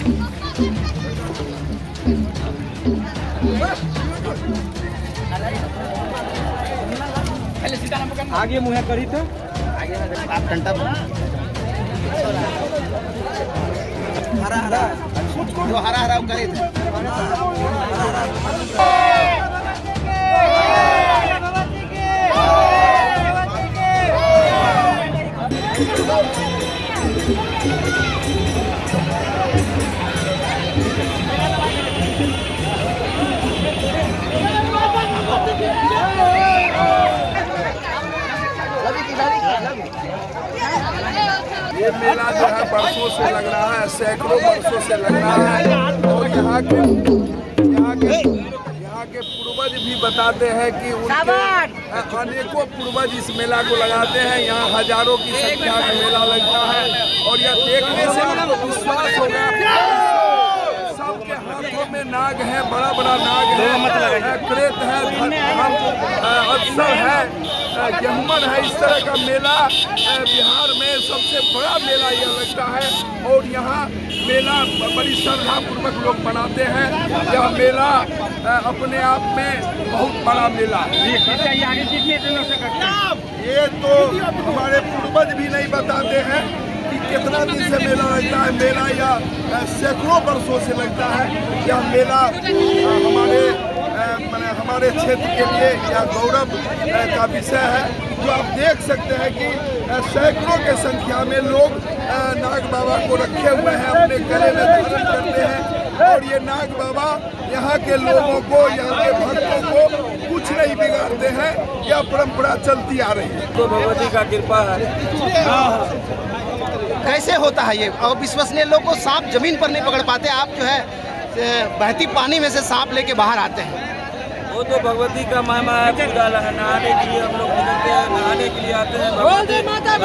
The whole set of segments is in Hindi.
आगे मुँह करी तो आप घंटा हरा हरा जो हरा हरा करे थे। ये मेला जो है बरसों से लग रहा है, सैकड़ों वर्षों से लग रहा है। और यहाँ के पूर्वज भी बताते हैं कि उनके अनेकों पूर्वज इस मेला को लगाते हैं। यहाँ हजारों की संख्या में मेला लगता है और यह देखने से हमको विश्वास होगा। सबके हाथों में नाग है, बड़ा बड़ा नाग है, क्रेत है, अवसर है, गेहूमन है। इस तरह का मेला बिहार में सबसे बड़ा मेला यह लगता है और यहाँ मेला बड़ी श्रद्धा पूर्वक लोग मनाते हैं। यह मेला अपने आप में बहुत बड़ा मेला है। ये तो हमारे पूर्वज भी नहीं बताते हैं कि कितना दिन से मेला लगता है। मेला या सैकड़ों वर्षों से लगता है। यह मेला हमारे क्षेत्र के लिए यह गौरव का विषय है। जो आप देख सकते हैं कि सैकड़ों के संख्या में लोग नाग बाबा को रखे हुए हैं, अपने गले में धारण करते हैं और ये नाग बाबा यहाँ के लोगों को, यहाँ के भक्तों को कुछ नहीं बिगाड़ते हैं। यह परंपरा चलती आ रही है। तो भगवती का कृपा है। कैसे होता है ये? और विश्वसनीय लोग को सांप जमीन पर नहीं पकड़ पाते, आप जो है बहती पानी में से सांप लेके बाहर आते हैं। वो तो भगवती का महिमा है। पूजा नहाने के लिए हम लोग निकलते हैं, नहाने के लिए आते हैं। भगवती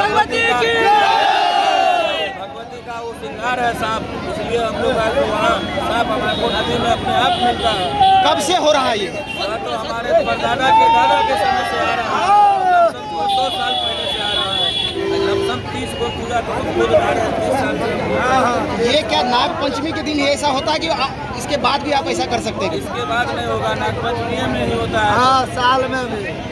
का वो श्रृंगार है सांप, इसलिए हम लोग आए तो वहाँ सांप हमारे को नदी में अपने आप मिलता है। कब से हो रहा है ये? तो हमारे परदादा के दादा के समय से आ रहा है। 100 साल पहले से आ रहा है। लमसम 30 को पूजा तो 30 साल से। ये क्या नाग पंचमी के दिन ऐसा होता है कि इसके बाद भी आप ऐसा कर सकते हैं? इसके बाद नहीं होगा, नाग पंचमी में ही होता है। हाँ, साल में भी।